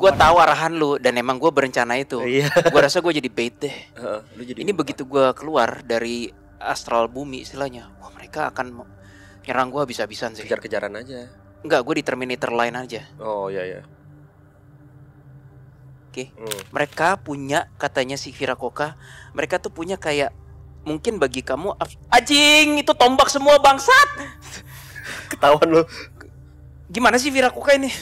gue tahu arahan lu dan emang gue berencana itu. Iya. Gue rasa gue jadi bait deh. Lu jadi ini begitu gue keluar dari astral bumi istilahnya, wah mereka akan nyerang gue habis-habisan sih. Kejar-kejaran aja. Enggak, gue di Terminator Line aja. Oh iya. Oke. Mereka punya, katanya si Viracocha, mereka tuh punya kayak, mungkin bagi kamu anjing itu tombak semua bangsat. Ketahuan lu. Gimana sih Viracocha ini?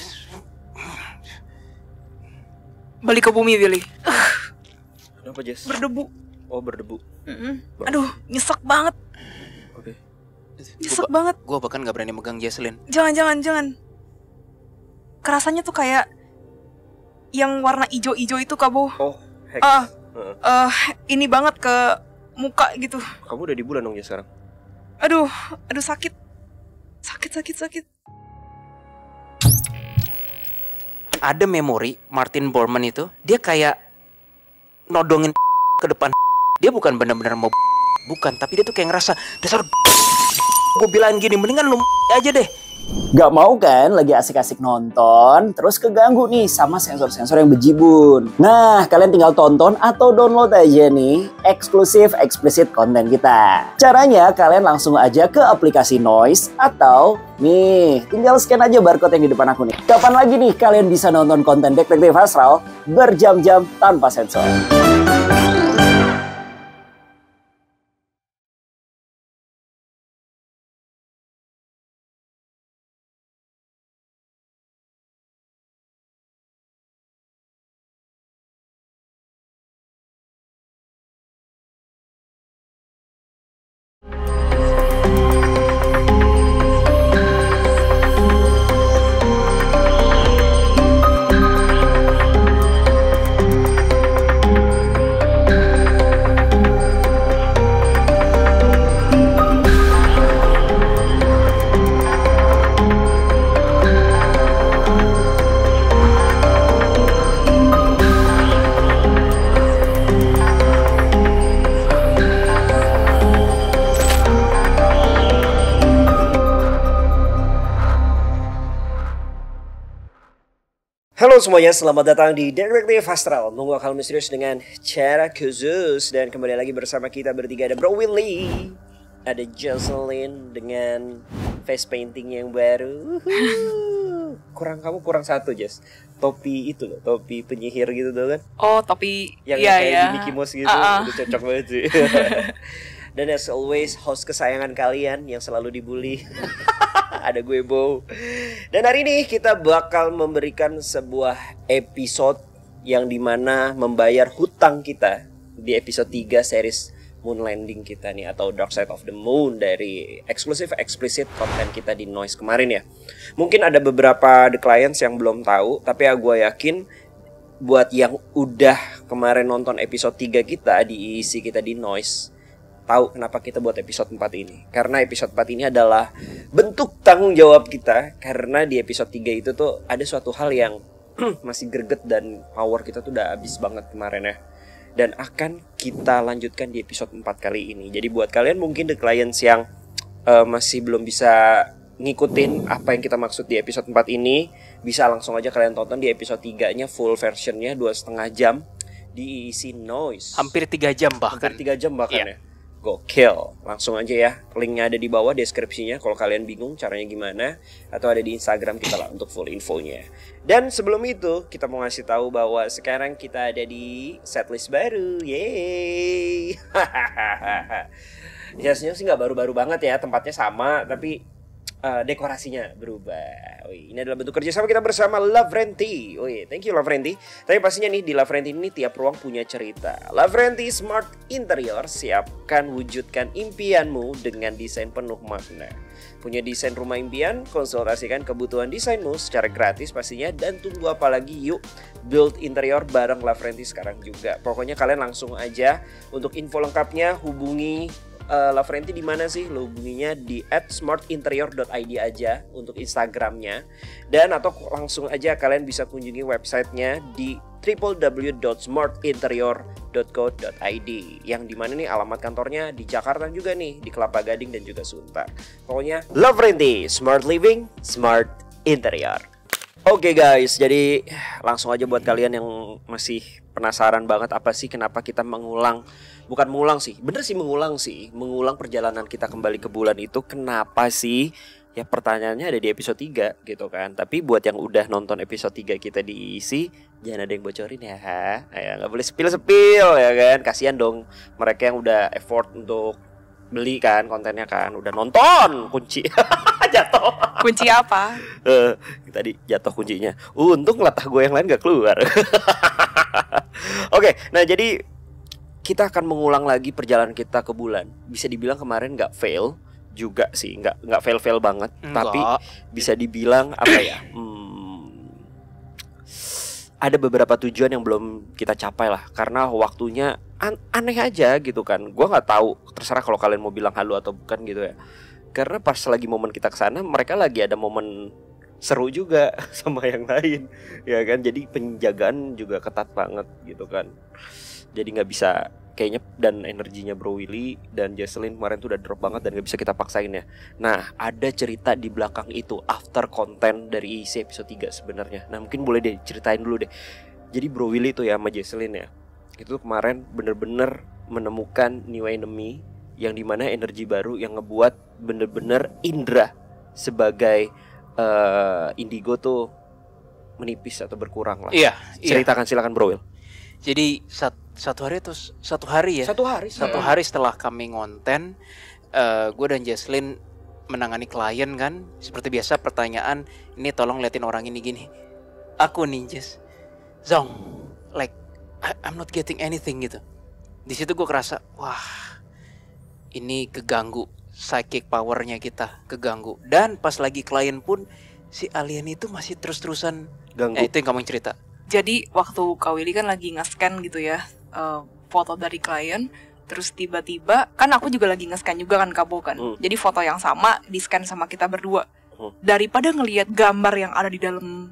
Balik ke bumi, Billy. Kenapa, Jess? Berdebu. Oh, berdebu. Aduh, nyesek banget. Oke. Nyesek banget. Gue bahkan gak berani megang Jesslyn. Jangan. Kerasanya tuh kayak yang warna ijo-ijo itu, Kabo. Oh, hex. Ini banget ke muka gitu. Kamu udah di bulan dong ya sekarang? Aduh, sakit. Sakit. Ada memori Martin Bormann itu, dia kayak nodongin ke depan. Dia bukan benar-benar mau bukan, tapi dia tuh kayak ngerasa dasar gue bilang gini, mendingan lu aja deh. Gak mau kan lagi asik-asik nonton, terus keganggu nih sama sensor-sensor yang bejibun. Nah, kalian tinggal tonton atau download aja nih eksklusif explicit konten kita. Caranya kalian langsung aja ke aplikasi Noise atau nih, tinggal scan aja barcode yang di depan aku nih. Kapan lagi nih kalian bisa nonton konten Detektif Astral berjam-jam tanpa sensor? Halo semuanya, selamat datang di Detektif Astral, menguak hal misterius dengan cara khusus. Dan kembali lagi bersama kita bertiga, ada Bro Willy, ada Jocelyn dengan face painting yang baru. Kamu kurang satu, Jess. Topi itu loh, topi penyihir gitu tuh kan. Oh, topi. Yang iya, kayak iya. di Mickey Mouse gitu, udah cocok banget sih. Dan as always, host kesayangan kalian yang selalu dibully. Ada gue Bo. Dan hari ini kita bakal memberikan sebuah episode yang dimana membayar hutang kita di episode 3 series Moon Landing kita nih, atau Dark Side of the Moon dari eksklusif explicit konten kita di Noise kemarin ya. Mungkin ada beberapa the clients yang belum tahu, tapi ya gue yakin buat yang udah kemarin nonton episode 3 kita di isi kita di Noise, tahu kenapa kita buat episode 4 ini. Karena episode 4 ini adalah bentuk tanggung jawab kita. Karena di episode 3 itu tuh ada suatu hal yang masih greget dan power kita tuh udah habis banget kemarin ya. Dan akan kita lanjutkan di episode 4 kali ini. Jadi buat kalian mungkin the clients yang masih belum bisa ngikutin apa yang kita maksud di episode 4 ini, bisa langsung aja kalian tonton di episode 3-nya full versionnya 2,5 jam di isi Noise. Hampir 3 jam bahkan. Hampir 3 jam bahkan Iya. ya. Gokil. Langsung aja ya, linknya ada di bawah deskripsinya kalau kalian bingung caranya gimana, atau ada di Instagram kita lah untuk full infonya. Dan sebelum itu kita mau ngasih tahu bahwa sekarang kita ada di setlist baru. Yeay. Jasnya sih nggak baru-baru banget ya, tempatnya sama tapi dekorasinya berubah. Ini adalah bentuk kerjasama kita bersama Lavrenti. Thank you Lavrenti. Tapi pastinya nih di Lavrenti ini tiap ruang punya cerita. Lavrenti Smart Interior, siapkan wujudkan impianmu dengan desain penuh makna. Punya desain rumah impian? Konsultasikan kebutuhan desainmu secara gratis pastinya. Dan tunggu apa lagi, yuk build interior bareng Lavrenti sekarang juga. Pokoknya kalian langsung aja untuk info lengkapnya hubungi Lavrenti di mana sih? Lo hubunginya di @smartinterior.id aja untuk Instagramnya, dan atau langsung aja kalian bisa kunjungi websitenya di www.smartinterior.co.id, yang dimana nih alamat kantornya di Jakarta juga nih, di Kelapa Gading dan juga Sunter. Pokoknya Lavrenti, Smart Living, Smart Interior. Oke guys, jadi langsung aja buat kalian yang masih penasaran banget apa sih kenapa kita bukan mengulang sih, bener sih mengulang perjalanan kita kembali ke bulan itu kenapa sih? Ya pertanyaannya ada di episode 3 gitu kan. Tapi buat yang udah nonton episode 3 kita diisi, jangan ada yang bocorin ya. Gak boleh spill ya kan. Kasihan dong mereka yang udah effort untuk beli kan kontennya kan, udah nonton kunci jatuh. Kunci apa? Tadi jatuh kuncinya. Untung latah gue yang lain gak keluar. Oke, nah jadi kita akan mengulang lagi perjalanan kita ke bulan. Bisa dibilang kemarin gak fail juga sih, nggak fail banget. Enggak. Tapi bisa dibilang apa ya? Ada beberapa tujuan yang belum kita capai lah karena waktunya aneh aja gitu kan. Gua nggak tahu, terserah kalau kalian mau bilang halu atau bukan gitu ya. Karena pas lagi momen kita kesana, mereka lagi ada momen seru juga sama yang lain, ya kan. Jadi penjagaan juga ketat banget gitu kan. Jadi nggak bisa kayaknya, dan energinya Bro Willy dan Jesslyn kemarin tuh udah drop banget dan gak bisa kita paksain ya. Nah ada cerita di belakang itu, after konten dari isi episode 3 sebenarnya. Nah mungkin boleh deh ceritain dulu deh. Jadi Bro Willy tuh ya sama Jesslyn ya, itu kemarin bener-bener menemukan new enemy, yang dimana energi baru yang ngebuat bener-bener Indra sebagai indigo tuh menipis atau berkurang lah. Iya. Ceritakan silakan Bro Will. Jadi satu hari atau satu hari ya? Satu hari setelah kami ngonten, gue dan Jesslyn menangani klien kan. Seperti biasa pertanyaan, ini tolong liatin orang ini gini. Aku nih Jess, Zong, like I'm not getting anything gitu. Di situ gue kerasa, wah ini keganggu, psychic powernya kita keganggu. Dan pas lagi klien pun si alien itu masih terus-terusan Ganggu. itu yang kamu cerita. Jadi waktu Kak Willy kan lagi nge-scan gitu ya, foto dari klien. Terus tiba-tiba kan aku juga lagi nge-scan juga kan Kabo kan. Jadi foto yang sama di-scan sama kita berdua. Daripada ngelihat gambar yang ada di dalam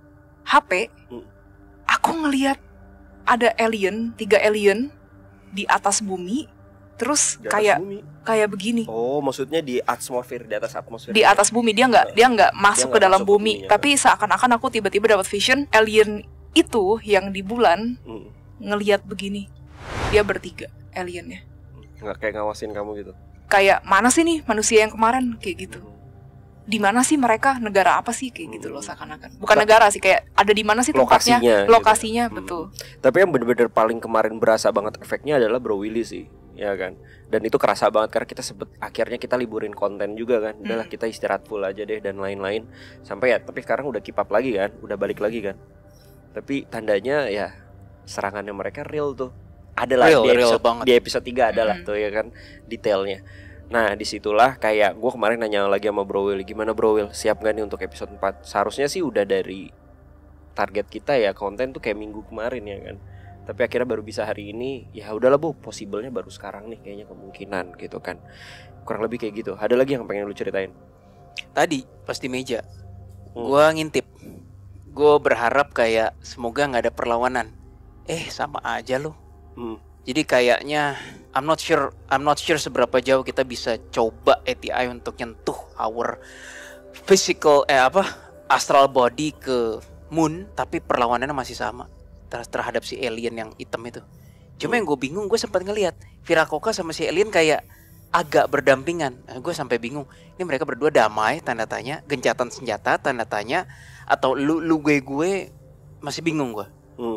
HP, aku ngelihat ada alien, 3 alien di atas bumi. Terus Di atas kayak bumi. kayak begini. Oh, maksudnya di atmosfer, di atas atmosfer. Di atas bumi, dia nggak masuk ke nggak dalam masuk ke bumi, buminya. tapi seakan-akan aku tiba-tiba dapat vision alien itu yang di bulan ngelihat begini. Dia bertiga aliennya. Nggak kayak ngawasin kamu gitu. Kayak mana sih nih manusia yang kemarin kayak gitu. Di mana sih mereka? Negara apa sih kayak gitu loh seakan-akan. Bukan negara sih, kayak ada di mana sih tempatnya? Lokasinya, gitu. Lokasinya betul. Tapi yang bener-bener paling kemarin berasa banget efeknya adalah Bro Willy sih, ya kan. Dan itu kerasa banget karena kita akhirnya kita liburin konten juga kan. Udahlah kita istirahat full aja deh dan lain-lain. Sampai ya, tapi sekarang udah keep up lagi kan, udah balik lagi kan. Tapi tandanya ya serangannya mereka real tuh. Adalah di episode 3 adalah tuh ya kan detailnya. Nah disitulah kayak gue kemarin nanya lagi sama Bro Will, gimana Bro Will, siap gak nih untuk episode 4? Seharusnya sih udah dari target kita ya, konten tuh kayak minggu kemarin ya kan. Tapi akhirnya baru bisa hari ini. Ya udahlah Bu, possible-nya baru sekarang nih kayaknya, kemungkinan gitu kan. Kurang lebih kayak gitu. Ada lagi yang pengen lu ceritain? Tadi pas di meja gue ngintip, gue berharap kayak semoga gak ada perlawanan. Sama aja loh. Jadi kayaknya I'm not sure seberapa jauh kita bisa coba ATI untuk nyentuh our physical astral body ke moon, tapi perlawanannya masih sama terhadap si alien yang hitam itu. Cuma yang gue bingung, gue sempat ngelihat Viracocha sama si alien kayak agak berdampingan. Gue sampai bingung, ini mereka berdua damai tanda tanya, gencatan senjata tanda tanya, atau lu gue masih bingung gue.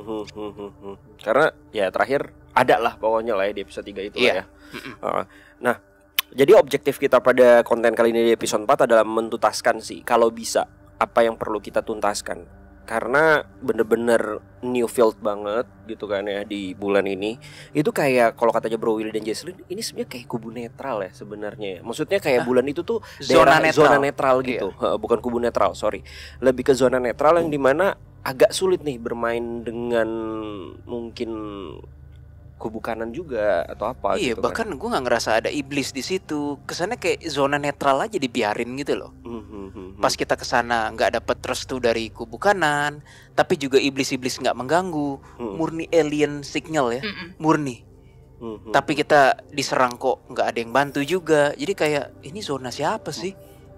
Karena ya terakhir ada lah pokoknya lah ya di episode 3 itu lah ya. Nah, jadi objektif kita pada konten kali ini di episode 4 adalah mentuntaskan sih, kalau bisa, apa yang perlu kita tuntaskan. Karena bener-bener new field banget gitu kan ya di bulan ini. Itu kayak kalau katanya Bro Willy dan Jesslyn, ini sebenarnya kayak kubu netral ya sebenarnya ya. Maksudnya kayak bulan itu tuh zona netral gitu. Bukan kubu netral, sorry. Lebih ke zona netral yang dimana agak sulit nih bermain dengan mungkin kubu kanan juga atau apa gitu. Bahkan gue nggak ngerasa ada iblis di situ. Kesannya kayak zona netral aja dibiarin gitu loh. Pas kita kesana nggak dapet restu dari kubu kanan, tapi juga iblis-iblis nggak mengganggu. Murni alien signal ya, murni. Tapi kita diserang kok nggak ada yang bantu juga. Jadi kayak ini zona siapa sih?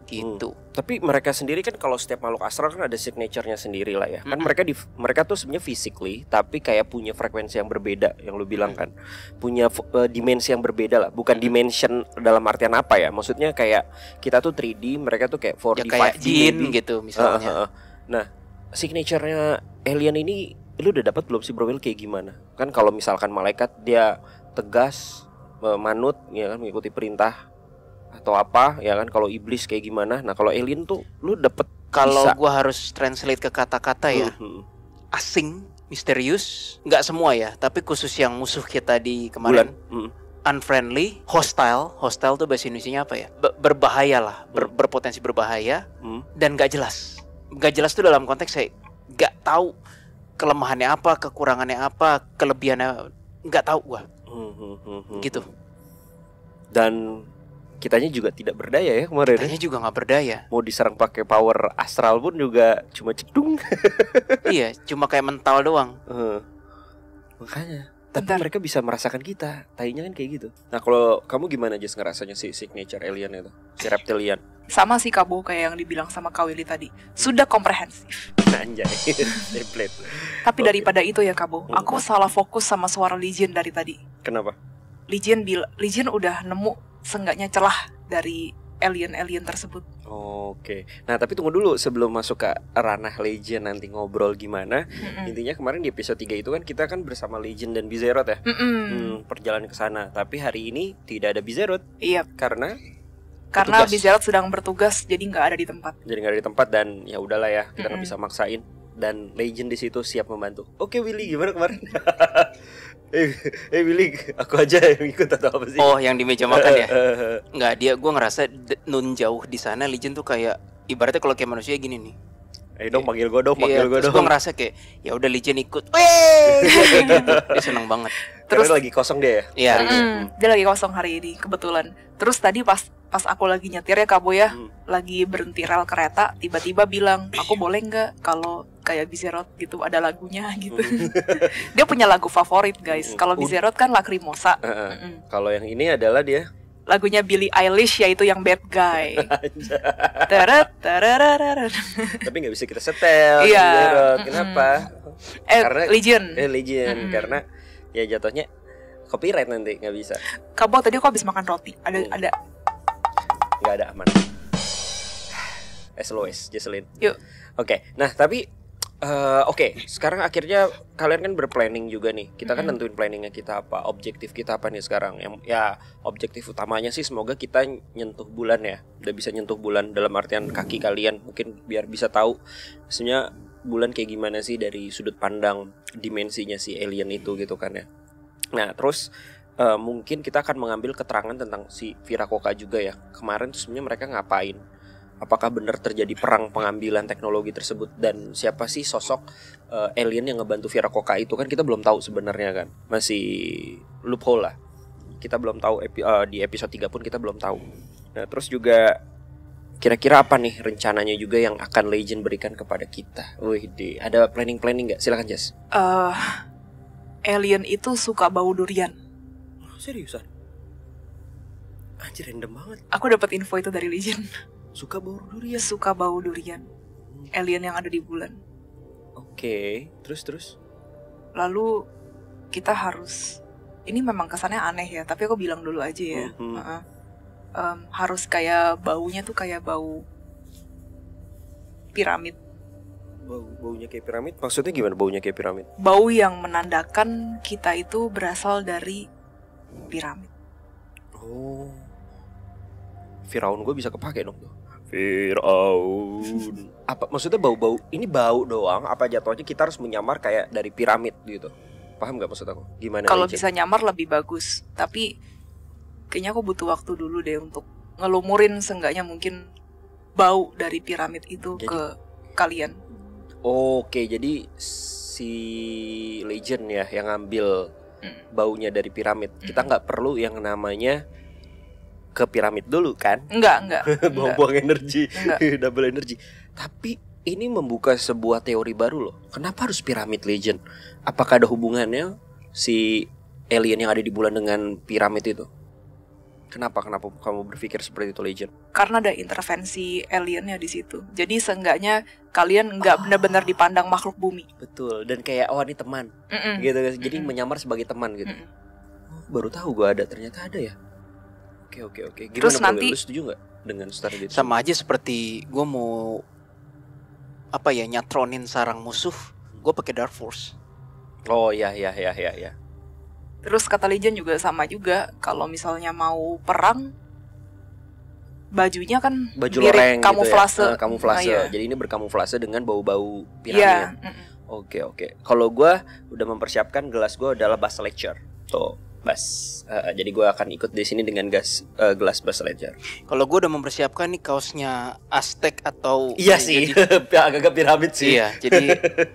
gitu. Tapi mereka sendiri kan kalau setiap makhluk astral kan ada signature-nya sendiri lah ya. Kan mereka tuh sebenarnya physically tapi kayak punya frekuensi yang berbeda yang lu bilang kan. Punya dimensi yang berbeda lah. Bukan dimension dalam artian apa ya? Maksudnya kayak kita tuh 3D, mereka tuh kayak 4D, Ya kayak 5D jin maybe. gitu misalnya. Nah, signature-nya alien ini lu udah dapat belum sih Bro Will kayak gimana? Kan kalau misalkan malaikat dia tegas, manut ya kan, mengikuti perintah atau apa ya kan, kalau iblis kayak gimana. Nah kalau alien tuh lu dapet Kalau bisa. gua harus translate ke kata-kata ya, asing, misterius, nggak semua ya, tapi khusus yang musuh kita di kemarin, unfriendly, hostile tuh bahasa Indonesianya apa ya? Berbahaya lah, berpotensi berbahaya, dan nggak jelas. Nggak jelas tuh dalam konteks saya nggak tahu kelemahannya apa, kekurangannya apa, kelebihannya nggak tahu gua, gitu. Dan kitanya juga tidak berdaya ya kemarin. Kitanya juga nggak berdaya. Mau diserang pakai power astral pun juga cuma cedung. Iya, cuma kayak mental doang. Makanya. Tapi mereka bisa merasakan kita. Tainya kan kayak gitu. Nah kalau kamu gimana Jess ngerasanya si signature alien itu, si reptilian? Sama sih Kabo kayak yang dibilang sama Kawili tadi. Sudah komprehensif. Anjay, template. Tapi daripada itu ya Kabo, aku salah fokus sama suara Legion dari tadi. Kenapa? Legion udah nemu seenggaknya celah dari alien-alien tersebut. Oke. Nah tapi tunggu dulu sebelum masuk ke ranah Legion nanti ngobrol gimana. Intinya kemarin di episode 3 itu kan kita kan bersama Legion dan Bizeroth ya. Perjalanan ke sana. Tapi hari ini tidak ada Bizeroth. Iya. Karena Karena bertugas. Bizeroth sedang bertugas, jadi nggak ada di tempat. Jadi nggak ada di tempat dan ya udahlah ya, kita nggak bisa maksain. Dan Legion di situ siap membantu. Oke Willy, gimana kemarin? Willy, aku aja yang ikut atau apa sih? Oh, yang di meja makan ya? Nggak, gue ngerasa nun jauh di sana Legion tuh kayak ibaratnya kalau kayak manusia gini nih. Dong panggil gue dong, panggil gue Terus dong. gue ngerasa kayak ya udah Legion ikut. Gitu. Dia seneng banget. Terus lagi kosong dia ya? Iya. Hari ini? Dia lagi kosong hari ini kebetulan. Terus tadi pas aku lagi nyetir ya Kabo ya, lagi berhenti rel kereta, tiba-tiba bilang, aku boleh nggak kalau kayak Bizeroth gitu ada lagunya gitu. Dia punya lagu favorit guys. Kalau Bizeroth kan Lacrimosa. Kalau yang ini adalah dia Lagunya Billie Eilish yaitu yang Bad Guy. Teret, terereret. tapi nggak bisa kita setel. Iya. Bizeroth. Kenapa? Karena Legion. Legion karena ya jatuhnya copyright nanti nggak bisa. Kabo tadi aku habis makan roti. Ada Nggak ada aman. As always, Jesselyn. Yuk. Oke, nah tapi oke, sekarang akhirnya kalian kan berplanning juga nih. Kita kan nentuin planningnya kita apa, objektif kita apa nih sekarang. Yang ya objektif utamanya sih semoga kita nyentuh bulan ya. Udah bisa nyentuh bulan dalam artian kaki kalian, mungkin biar bisa tahu sebenarnya bulan kayak gimana sih dari sudut pandang dimensinya si alien itu gitu kan ya. Nah terus mungkin kita akan mengambil keterangan tentang si Viracocha juga ya. Kemarin tuh sebenarnya mereka ngapain? Apakah benar terjadi perang pengambilan teknologi tersebut, dan siapa sih sosok alien yang ngebantu Viracocha itu kan kita belum tahu sebenarnya kan. Masih loophole lah. Kita belum tahu di episode 3 pun kita belum tahu. Nah, terus juga kira-kira apa nih rencananya juga yang akan Legion berikan kepada kita? Wih, ada planning nggak? Silakan Jess. Alien itu suka bau durian. Seriusan? Anjir random banget. Aku dapat info itu dari Legion. Suka bau durian. Suka bau durian. Alien yang ada di bulan. Oke, terus. Lalu kita harus, ini memang kesannya aneh ya, tapi aku bilang dulu aja ya. Harus kayak baunya tuh kayak bau piramid. Baunya kayak piramid? Maksudnya gimana baunya kayak piramid? Bau yang menandakan kita itu berasal dari piramid. Oh, Firaun gue bisa kepake dong tuh. Firaun. Apa maksudnya bau-bau? Ini bau doang? Apa jatuhnya kita harus menyamar kayak dari piramid gitu? Paham gak maksud aku? Gimana? Kalau bisa nyamar lebih bagus, tapi kayaknya aku butuh waktu dulu deh untuk ngelumurin seenggaknya mungkin bau dari piramid itu ke kalian. Oke, jadi si Legion ya yang ngambil baunya dari piramid. Kita nggak perlu yang namanya ke piramid dulu kan? Enggak. Buang-buang energi, Enggak. double energi. Tapi ini membuka sebuah teori baru loh. Kenapa harus piramid Legion? Apakah ada hubungannya si alien yang ada di bulan dengan piramid itu? Kenapa kamu berpikir seperti itu, Legend? Karena ada intervensi aliennya di situ. Jadi seenggaknya kalian nggak benar-benar dipandang makhluk bumi. Betul. Dan kayak ini teman, gitu. Jadi menyamar sebagai teman gitu. Baru tahu gue ada, ternyata ada ya. Oke. Gimana Terus nanti lu setuju nggak dengan strategi itu? Sama aja seperti gue mau nyatronin sarang musuh, gue pakai Dark Force. Oh ya. Terus kata Legend juga sama juga. Kalau misalnya mau perang, bajunya kan Baju mirip loreng kamuflase. gitu ya. Kamuflase. Nah, iya. Jadi ini berkamuflase dengan bau-bau Iya. piramid. Oke. Kalau gue udah mempersiapkan gelas gue adalah Buzz Lightyear. Tuh, Buzz. Jadi gue akan ikut di sini dengan gelas Buzz Lightyear. Kalau gue udah mempersiapkan nih kaosnya Aztec atau Iya sih, agak-agak piramid sih. Iya, jadi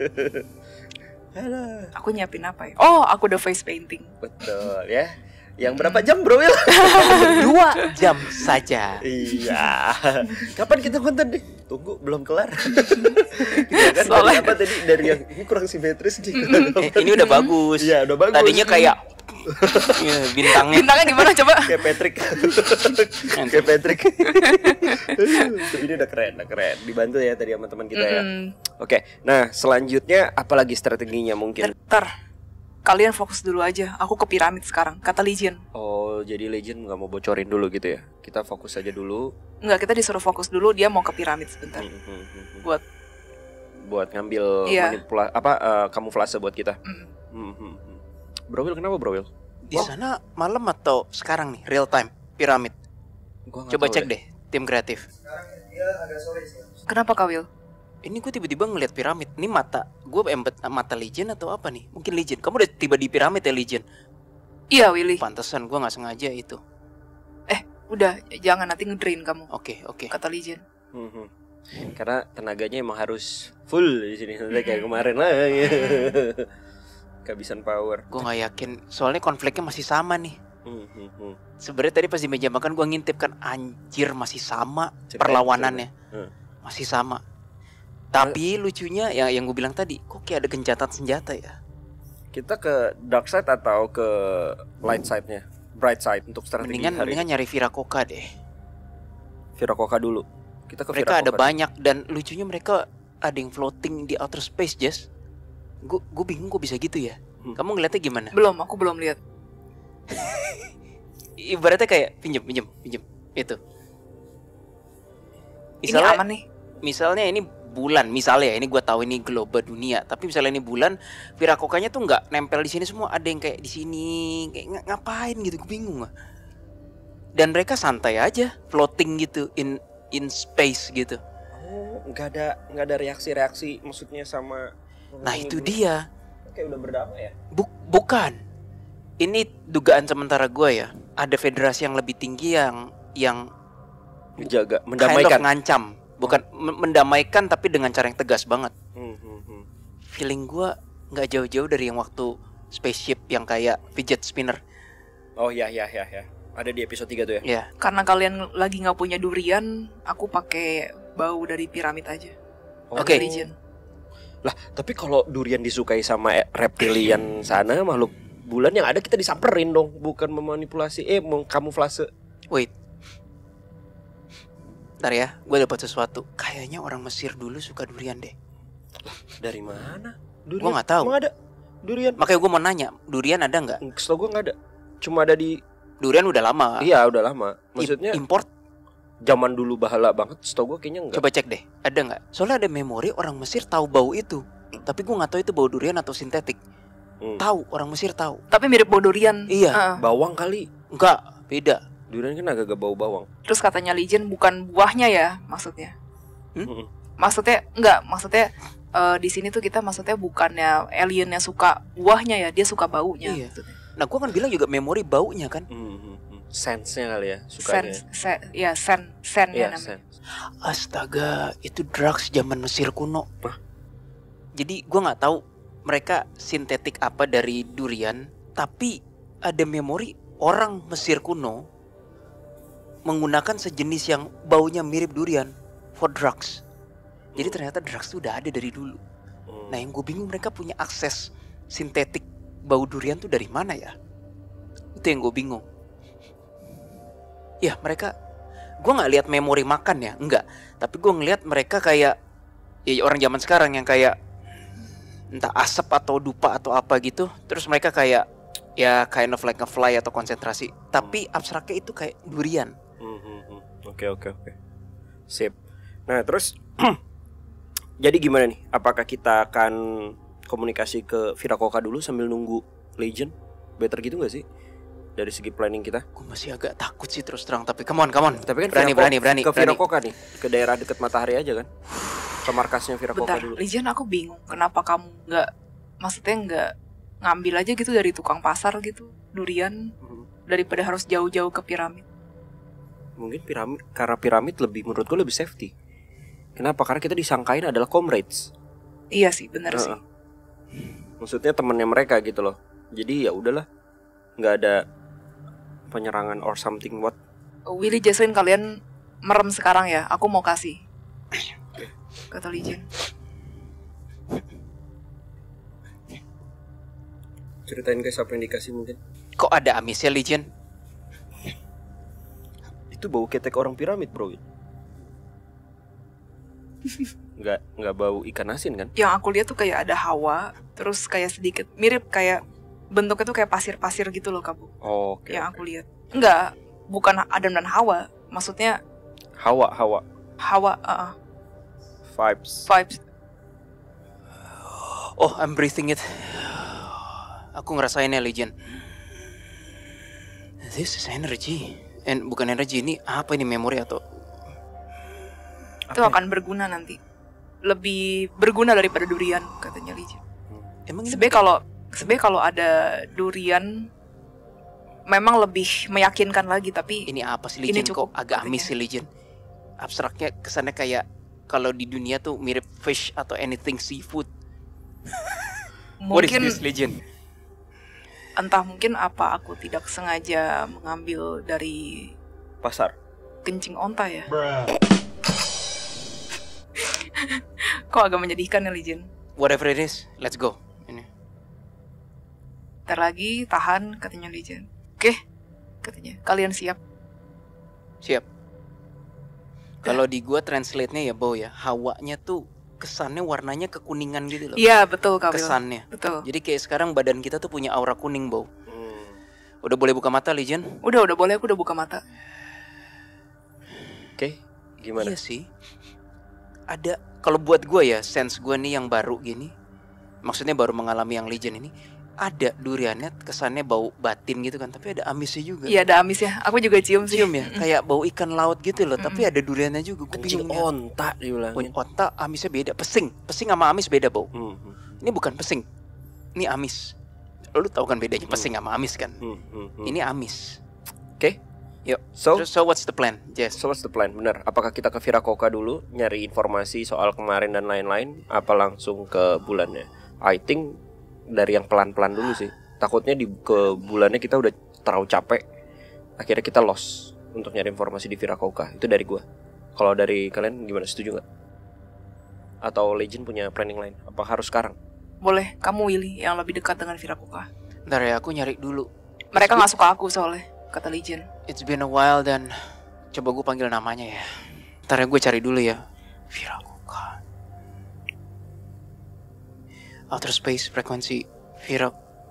Aku nyiapin apa ya? Oh, aku udah face painting. Betul ya. Yang berapa jam, Bro Will? 2 jam saja. Iya. Kapan kita konten deh? Tunggu, belum kelar. Gitu kan, Soalnya- dari apa tadi? Dari yang ini kurang simetris nih. Ini udah bagus. Iya, udah bagus. Tadinya kayak bintangnya. Bintangnya gimana coba? Kayak Patrick. Kayak Patrick. Tapi ini udah keren. Dibantu ya tadi sama teman kita ya. Oke, nah selanjutnya apalagi strateginya mungkin? Ntar kalian fokus dulu aja. Aku ke piramid sekarang. Kata Legend. Oh, jadi Legend nggak mau bocorin dulu gitu ya? Kita fokus aja dulu. Enggak, kita disuruh fokus dulu. Dia mau ke piramid sebentar. Buat ngambil Iya. kamuflase buat kita. Bro Will, kenapa Bro Will? Di sana malam atau sekarang nih real time piramid? Gua nggak Coba tahu cek deh tim kreatif. Kenapa Kak Will? Ini gue tiba-tiba ngeliat piramid. Ini mata Legend atau apa nih? Mungkin Legend. Kamu udah tiba di piramid ya Legend? Iya, Willy. Pantesan gue nggak sengaja itu. Udah, jangan nanti ngedrain kamu. Oke. Kata Legend. Karena tenaganya emang harus full di sini, nanti kayak kemarin lah. Kehabisan power. Gue nggak yakin. Soalnya konfliknya masih sama nih. Sebenarnya tadi pas di meja makan gue ngintip kan, anjir masih sama perlawanannya. Masih sama. Tapi lucunya yang gue bilang tadi, kok kayak ada gencatan senjata ya? Kita ke dark side atau ke light side-nya? Bright side untuk strategi hari Mendingan nyari Viracocha deh. Viracocha dulu. Kita ke Mereka ada Viracocha. banyak dan lucunya mereka ada yang floating di outer space, Jess. Gue bingung kok bisa gitu ya. Kamu ngeliatnya gimana? Aku belum lihat. Ibaratnya kayak pinjem itu. Ini aman nih. Misalnya ini bulan, misalnya ini gue tahu ini globe dunia, tapi misalnya ini bulan, Viracochanya tuh nggak nempel di sini semua, ada yang kayak di sini, kayak ngapain gitu, gue bingung. Dan mereka santai aja, floating gitu in space gitu. Oh, nggak ada reaksi maksudnya sama. Nah itu dia. Kayak udah berdamai ya. Bukan. Ini dugaan sementara gue ya. Ada federasi yang lebih tinggi yang Menjaga, kind mendamaikan. of ngancam, bukan mendamaikan tapi dengan cara yang tegas banget. Feeling gue nggak jauh-jauh dari yang waktu spaceship yang kayak fidget spinner. Oh ya. Ada di episode 3 tuh ya. Ya. Karena kalian lagi nggak punya durian, aku pakai bau dari piramid aja. Oke. Legend. Lah, tapi kalau durian disukai sama reptilian sana, makhluk bulan yang ada kita disamperin dong, bukan memanipulasi, mengkamuflase. Wait. Ntar ya, gue dapat sesuatu. Kayaknya orang Mesir dulu suka durian deh. Dari mana? Durian? Gua nggak tahu. Emang ada durian? Makanya gue mau nanya, durian ada nggak? Setahu gue nggak ada. Cuma ada di. Durian udah lama. Iya, udah lama. Maksudnya Import. zaman dulu bahala banget. Setahu gue kayaknya nggak. Coba cek deh, ada nggak? Soalnya ada memori orang Mesir tahu bau itu. Tapi gue nggak tahu itu bau durian atau sintetik. Tahu, orang Mesir tahu. Tapi mirip bau durian. Iya. Bawang kali. Enggak, beda. Durian kan agak-agak bau bawang. Terus katanya Legend bukan buahnya ya, maksudnya. Mm-mm. Maksudnya di sini tuh kita maksudnya bukannya aliennya suka buahnya ya, dia suka baunya. Iya. Nah, gue kan bilang juga memori baunya kan. Sense-nya kali ya, sukanya. Sen Iya, namanya. sense. Astaga, itu drugs zaman Mesir kuno. Hah? Jadi gue nggak tahu mereka sintetik apa dari durian, tapi ada memori orang Mesir kuno menggunakan sejenis yang baunya mirip durian for drugs. Jadi ternyata drugs itu udah ada dari dulu. Nah, yang gue bingung mereka punya akses sintetik bau durian tuh dari mana ya? Itu yang gue bingung. Ya mereka, gue nggak lihat memori makan ya, enggak. Tapi gue ngeliat mereka kayak ya orang zaman sekarang yang kayak entah asap atau dupa atau apa gitu. Terus mereka kayak ya kind of like nge-fly atau konsentrasi. Tapi abstraknya itu kayak durian. Oke. Sip. Nah terus jadi gimana nih? Apakah kita akan komunikasi ke Viracocha dulu sambil nunggu Legend? Better gitu gak sih? Dari segi planning kita. Gue masih agak takut sih terus terang. Tapi come on. Tapi kan berani. Ke Viracocha nih, ke daerah dekat matahari aja kan. Ke markasnya Viracocha Bentar, dulu. Legion aku bingung. Kenapa kamu maksudnya nggak ngambil aja gitu dari tukang pasar gitu durian daripada harus jauh-jauh ke piramid? Mungkin karena piramid lebih, menurut gue lebih safety. Kenapa? Karena kita disangkain adalah comrades. Iya sih, benar sih. Maksudnya temennya mereka gitu loh. Jadi ya udahlah, nggak ada penyerangan or something what. Willy, Jesslyn, kalian merem sekarang ya. Aku mau kasih. Kata Legion. Ceritain guys apa yang dikasih mungkin. Kok ada amisnya Legion? Itu bau ketek orang piramid bro. Nggak bau ikan asin kan? Yang aku lihat tuh kayak ada hawa, terus kayak sedikit mirip kayak bentuknya tuh kayak pasir-pasir gitu loh kamu. Oke. Yang aku lihat. Enggak, bukan Adam dan Hawa. Maksudnya Hawa. Vibes. Oh, I'm breathing it. Aku ngerasainnya Legion. This is energy. Bukan energi, ini apa ini, memori atau itu akan berguna nanti. Lebih berguna daripada durian katanya Legion. Emang ini Sebenarnya kalau ada durian memang lebih meyakinkan lagi, tapi ini apa sih ini Legion? cukup, Kok agak katanya. amis sih Legion? Abstraknya kesannya kayak kalau di dunia tuh mirip fish atau anything seafood. What is mungkin this Legion? entah mungkin apa aku tidak sengaja mengambil dari Pasar. kencing onta ya. Kok agak menyedihkan ya Legion. Whatever it is, let's go. Ini. Ntar lagi tahan katanya Legion. Oke, katanya kalian siap. Siap. Kalau di gua translate-nya ya Bow ya, hawanya tuh kesannya warnanya kekuningan gitu loh. Iya betul Kak Wil. Kesannya. Betul. Jadi kayak sekarang badan kita tuh punya aura kuning Bow. Udah boleh buka mata Legion? Udah boleh, aku udah buka mata. Oke. Gimana? Iya sih. Ada, kalau buat gua ya, sense gua nih yang baru gini, maksudnya baru mengalami yang Legion ini, ada duriannya kesannya bau batin gitu kan, tapi ada amisnya juga. Iya ada amis ya. Aku juga cium sih. Cium ya, kayak bau ikan laut gitu loh, tapi ada duriannya juga. Gue Kencing bingung. onta dibilangin. Onta amisnya beda, pesing sama amis beda Bau. Ini bukan pesing, ini amis. Lu tahu kan bedanya pesing sama amis kan? Ini amis. Oke. Yuk. So what's the plan, Jess? what's the plan? Bener. Apakah kita ke Viracocha dulu nyari informasi soal kemarin dan lain-lain? Apa langsung ke bulannya? I think dari yang pelan-pelan dulu sih. Takutnya ke bulannya kita udah terlalu capek. Akhirnya kita lost untuk nyari informasi di Viracocha. Itu dari gua. Kalau dari kalian gimana? Setuju nggak? Atau Legend punya planning lain? Apa harus sekarang? Boleh, kamu Willy yang lebih dekat dengan Viracocha. Ntar ya, aku nyari dulu. Mereka nggak suka aku soalnya, kata Legion. It's been a while dan coba gue panggil namanya ya. Ntar ya gue cari dulu ya. Viracocha. Outer space frekuensi Vira.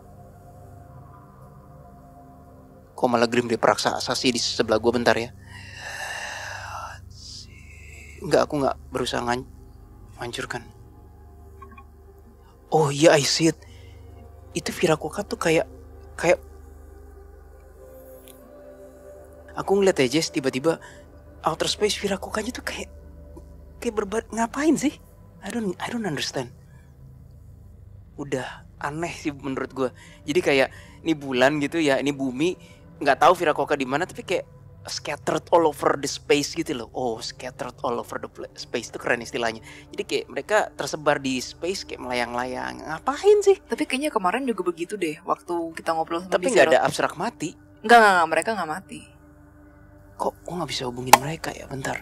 Kok malah Grim di Praksasa sih di sebelah gue, bentar ya. Enggak, aku nggak berusaha menghancurkan. Oh iya, I see it. Itu Viracocha tuh kayak aku ngeliat aja tiba-tiba outer space Viracocha-nya tuh kayak ngapain sih? I don't understand. Udah aneh sih menurut gue. Jadi kayak ini bulan gitu ya, ini bumi, nggak tahu Viracocha di mana, tapi kayak scattered all over the space gitu loh. Oh, scattered all over the space, itu keren istilahnya. Jadi kayak mereka tersebar di space kayak melayang-layang. Ngapain sih? Tapi kayaknya kemarin juga begitu deh, waktu kita ngobrol sama Tapi nggak ada abstrak mati. Enggak, mereka nggak mati. Kok gue nggak bisa hubungin mereka ya? Bentar.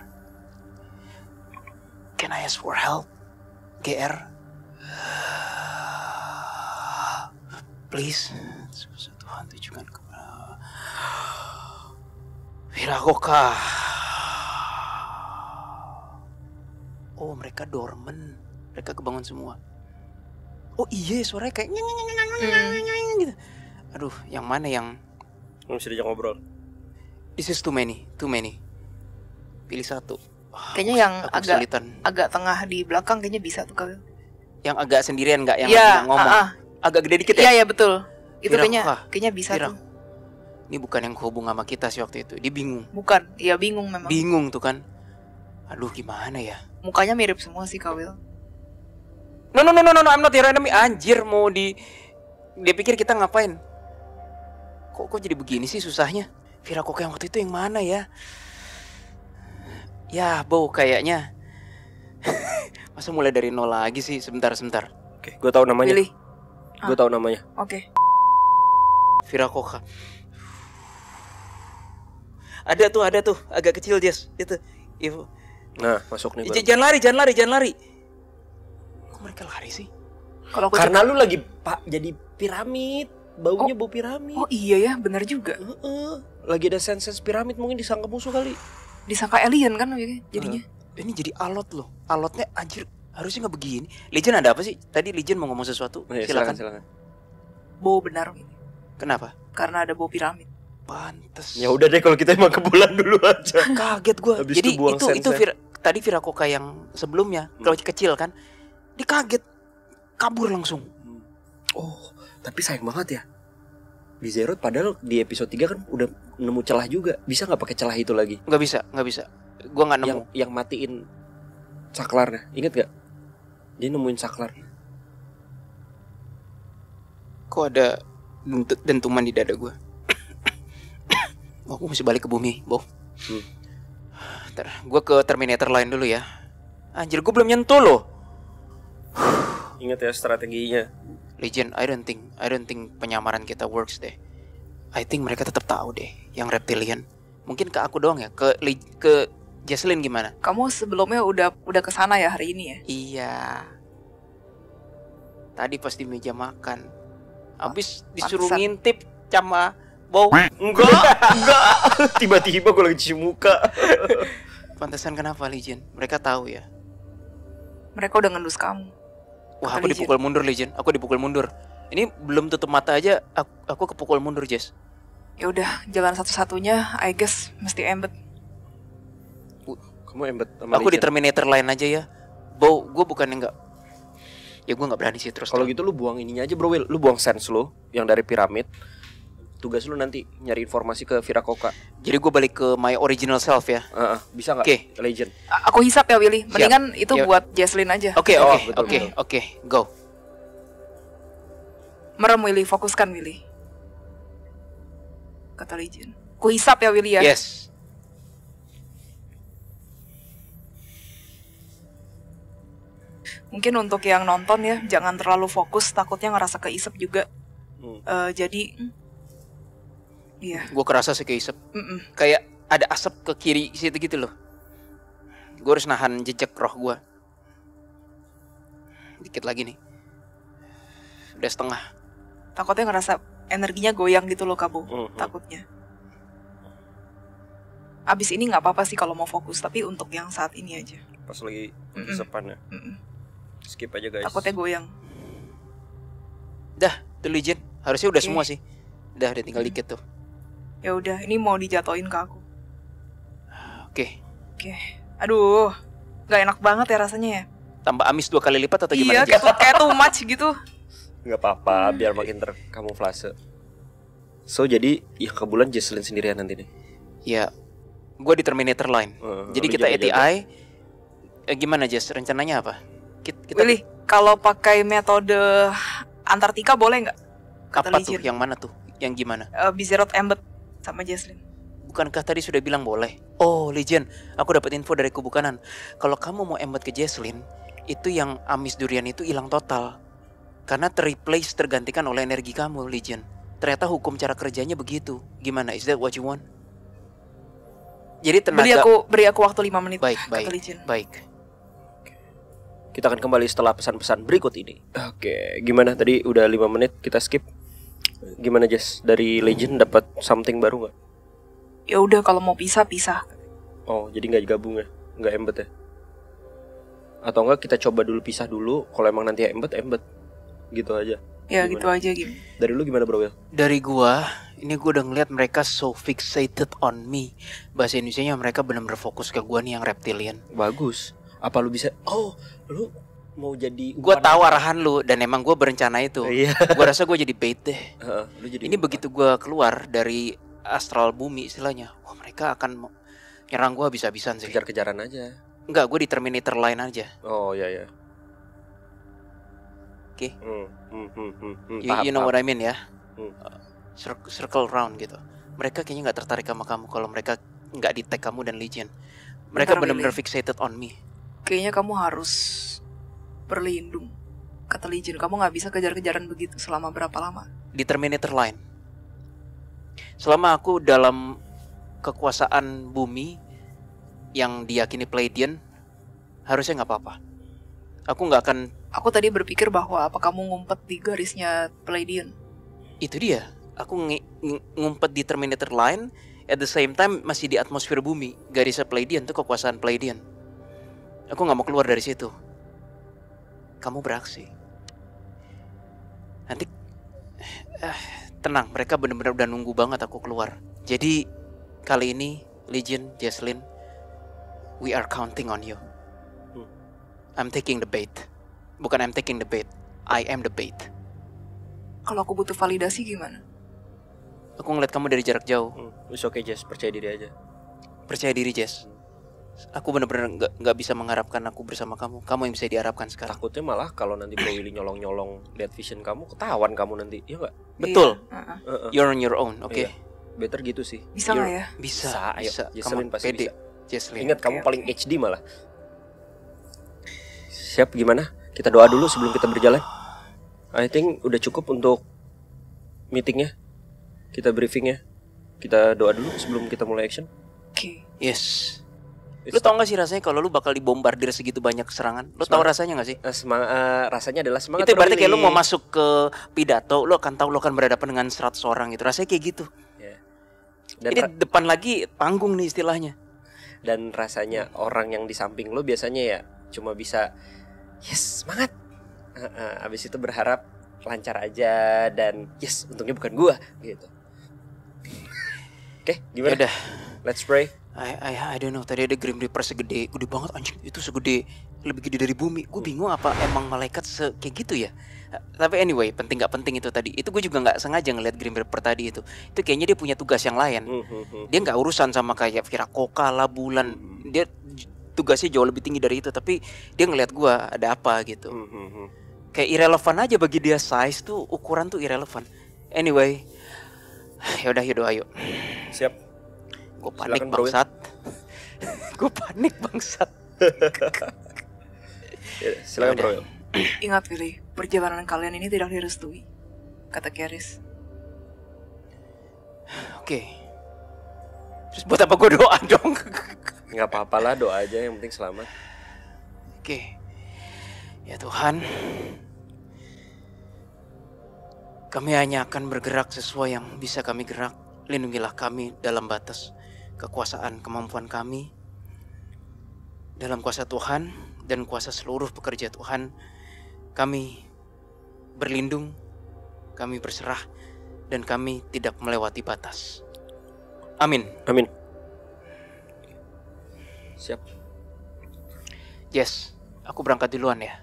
Can I ask for help? GR. Please. Tuhan tujukan kepada Viragoka. Oh, mereka dormant. Mereka kebangun semua. Oh iya, suaranya kayak gitu. Aduh, yang mana yang Nggak bisa diajak ngobrol. this is too many. Pilih satu. Kayaknya yang Aku kesulitan. agak tengah di belakang kayaknya bisa tuh Kawil. Yang agak sendirian nggak yang Iya, lagi nggak ngomong. Agak gede dikit ya? Iya betul. Itu Viragoka. kayaknya bisa Vira. tuh. Ini bukan yang hubung sama kita sih waktu itu. Dia bingung. Bukan, iya bingung memang. Bingung tuh kan. Aduh, gimana ya? Mukanya mirip semua sih Kawil. No, I'm not your enemy. Anjir, mau dia pikir kita ngapain? Kok jadi begini sih susahnya? Viragoka yang waktu itu yang mana ya? Ya, Bow kayaknya. Masa mulai dari nol lagi sih? Sebentar. Oke, gue tahu namanya. Pilih. Gue tahu namanya. Oke. Viragoka. Ada tuh, agak kecil Jess. Itu. Ibu. Nah, masuk nih. Jangan lari. Kok mereka lari sih? Kalau aku Karena lu lagi jadi piramid, baunya bau piramid. Oh iya ya, benar juga. Lagi ada sense piramid, mungkin disangka musuh kali. Disangka alien kan jadinya. Ini jadi alot loh. Alotnya anjir, harusnya nggak begini. Legend ada apa sih? Tadi Legend mau ngomong sesuatu. Oh, iya, silakan. Bau benar ini. Kenapa? Karena ada bau piramid. Pantes. Ya udah deh kalau kita emang ke bulan dulu aja. Kaget gua. Habis Jadi itu buang itu sense-nya. tadi Viragoka yang sebelumnya, kalau kecil kan, dia kaget, kabur langsung. Oh, tapi sayang banget ya. Di Zero padahal di episode 3 kan udah nemu celah juga. Bisa nggak pakai celah itu lagi? Nggak bisa. Gua nggak nemu. Yang matiin saklarnya. Ingat gak? Dia nemuin saklarnya. Kok ada dentuman di dada gua? Oh, aku mesti balik ke bumi, Bo. Ntar, gua ke Terminator lain dulu ya. Anjir, gua belum nyentuh loh. Ingat ya strateginya. Legend, I don't think penyamaran kita works deh. I think mereka tetap tahu deh yang reptilian. Mungkin ke aku doang ya. Ke Jesslyn gimana? Kamu sebelumnya udah kesana ya hari ini ya? Iya. Tadi pas di meja makan. Habis disuruh Pantesan. ngintip sama Bow. Enggak. Tiba-tiba gue lagi cuci muka. Pantesan kenapa Legend? Mereka tahu ya. Mereka udah ngendus kamu. Wah, Kata aku Legend. dipukul mundur Legend. Aku dipukul mundur. Ini belum tutup mata aja aku kepukul mundur, Jess. Ya udah, jalan satu-satunya I guess mesti embed. Kamu embed sama Aku di Legend. Terminator lain aja ya. Bow, gue bukannya enggak. Ya gue nggak berani sih terus. Kalau gitu lu buang ininya aja bro Will. Lu buang sense lu yang dari piramid. Tugas lu nanti nyari informasi ke Viragoka. Jadi gue balik ke my original self ya. Bisa nggak? Oke. Legend. Aku hisap ya Willy. Mendingan itu Ya. buat Jesslyn aja. Oke, Oh, oke, betul, oke, betul. oke, go. Merem Willy, fokuskan Willy. Kata Legend. Ku hisap ya Willy ya. Yes. Mungkin untuk yang nonton ya, jangan terlalu fokus, takutnya ngerasa keisep juga. Jadi, iya. Gue kerasa sih keisep. Mm-mm. Kayak ada asap ke kiri situ gitu loh. Gue harus nahan jejak roh gue. Dikit lagi nih. Udah setengah. Takutnya ngerasa energinya goyang gitu loh Kabo. Takutnya. Abis ini nggak apa-apa sih kalau mau fokus, tapi untuk yang saat ini aja. Pas lagi Mm-mm. hisapan ya. Mm-mm. Skip aja guys. Takutnya goyang. Dah, tuh Legend. Harusnya udah Oke. semua sih. Udah tinggal dikit tuh. Ya udah, ini mau dijatoin ke aku. Oke. Oke. Aduh, nggak enak banget ya rasanya ya. Tambah amis 2 kali lipat atau Iya, gimana Jess? kayak too much gitu. Nggak apa-apa, biar makin terkamuflase. So jadi ya ke bulan Jesslyn sendirian nanti nih. Ya, gue di Terminator lain. Jadi lu kita jaga-jaga. ATI. Gimana Jess? Rencananya apa? Kita Willy, kalau pakai metode Antartika boleh nggak? Kata apa tuh? Legend. Yang mana tuh? Yang gimana? Bizerot embed sama Jesslyn. Bukankah tadi sudah bilang boleh? Oh, Legend, aku dapat info dari kubu kanan. Kalau kamu mau embed ke Jesslyn, itu yang amis durian itu hilang total. Karena terreplace, tergantikan oleh energi kamu, Legend. Ternyata hukum cara kerjanya begitu. Gimana? Is that what you want? Jadi tenaga... Beri aku waktu 5 menit. Baik, kata baik, Legend. baik. Kita akan kembali setelah pesan-pesan berikut ini. Oke, gimana tadi udah 5 menit kita skip. Gimana Jess? Dari Legend dapat something baru nggak? ya udah kalau mau pisah. Oh, jadi nggak gabung ya? Nggak embed ya? Atau enggak kita coba dulu pisah dulu, kalau emang nanti embed gitu aja. Ya Gimana? gitu aja gitu. Dari lu gimana bro Will? Dari gua, ini gua udah ngeliat mereka so fixated on me. Bahasa Indonesianya mereka benar-benar fokus ke gua nih yang reptilian. Bagus. Apa lu bisa? Oh, lu mau jadi? Gua tahu arahan lu dan emang gua berencana itu. Iya. Gua rasa gua jadi bait deh. Lu jadi Ini begitu gua keluar dari astral bumi istilahnya, wah mereka akan nyerang gua habis-habisan sih. kejar-kejaran aja. Enggak, gua di Terminator lain aja. Oh iya. Oke. Paham, You know paham. what I mean ya? Hmm. Circle round gitu. Mereka kayaknya nggak tertarik sama kamu kalau mereka nggak di tag kamu dan Legion. Mereka Bentar, benar-benar Willy. fixated on me. Kayaknya kamu harus berlindung. Kata Legion, kamu nggak bisa kejar-kejaran begitu selama berapa lama? Di Terminator line. Selama aku dalam kekuasaan bumi yang diyakini Pleiadian, harusnya nggak apa-apa. Aku nggak akan. Aku tadi berpikir bahwa apa kamu ngumpet di garisnya Pleiadian? Itu dia. Aku ngumpet di Terminator line, at the same time masih di atmosfer bumi. Garisnya Pleiadian tuh kekuasaan Pleiadian. Aku nggak mau keluar dari situ. Kamu beraksi. Nanti tenang, mereka benar-benar udah nunggu banget aku keluar. Jadi kali ini Legion, Jesslyn, we are counting on you. I'm taking the bait. Bukan I'm taking the bait, I am the bait. Kalau aku butuh validasi gimana? Aku ngeliat kamu dari jarak jauh. It's okay Jess, percaya diri aja. Percaya diri Jess. Aku benar-benar nggak bisa mengharapkan aku bersama kamu. Kamu yang bisa diharapkan sekarang. Takutnya malah kalau nanti Bro Willy nyolong-nyolong lihat vision kamu, ketahuan kamu nanti. Iya nggak? Betul. Iya. You're on your own, oke? Iya. Better gitu sih. Bisa nggak ya? Bisa, Ayo. bisa. Jesslyn Kamu pasti pede, bisa. Jesslyn. Ingat kamu Oke, paling HD malah. Siap gimana? Kita doa dulu sebelum kita berjalan. I think udah cukup untuk meetingnya. Kita briefingnya. Kita doa dulu sebelum kita mulai action. Oke. Yes. Lu tau gak sih rasanya kalau lu bakal dibombardir segitu banyak serangan? Lu tau rasanya gak sih? Rasanya adalah semangat. Itu berarti Bro kayak lu Willy. mau masuk ke pidato, lu akan tahu lu akan berhadapan dengan 100 orang gitu. Rasanya kayak gitu. Ya. Dan Ini depan lagi panggung nih istilahnya. dan rasanya orang yang di samping lo biasanya ya cuma bisa yes semangat. Abis itu berharap lancar aja dan yes untungnya bukan gua gitu. Oke, gimana? Yaudah. Let's pray. I don't know. Tadi ada Grim Reaper gede banget anjing. Itu segede, lebih gede dari bumi. Gue bingung apa emang malaikat kayak gitu ya. Tapi anyway, penting gak penting itu tadi. Itu gue juga gak sengaja ngeliat Grim Reaper tadi itu. Itu kayaknya dia punya tugas yang lain. Dia gak urusan sama kayak Viracocha lah, bulan. Dia tugasnya jauh lebih tinggi dari itu. Tapi dia ngeliat gue ada apa gitu. Kayak irrelevant aja bagi dia. Size tuh, ukuran tuh irrelevant. Anyway, yaudah yuk. Siap. Gue panik Silakan, Bro. bangsat. Gue panik bangsat. Ya, silakan Bro. Ingat Willy, perjalanan kalian ini tidak direstui, kata Keris. Oke. Terus buat apa gue doa dong? Nggak apa-apa lah, doa aja yang penting selamat. Oke. Ya Tuhan, kami hanya akan bergerak sesuai yang bisa kami gerak. Lindungilah kami dalam batas kekuasaan kemampuan kami. Dalam kuasa Tuhan dan kuasa seluruh pekerja Tuhan, kami berlindung, kami berserah, dan kami tidak melewati batas. Amin. Amin. Siap. Yes, aku berangkat duluan ya.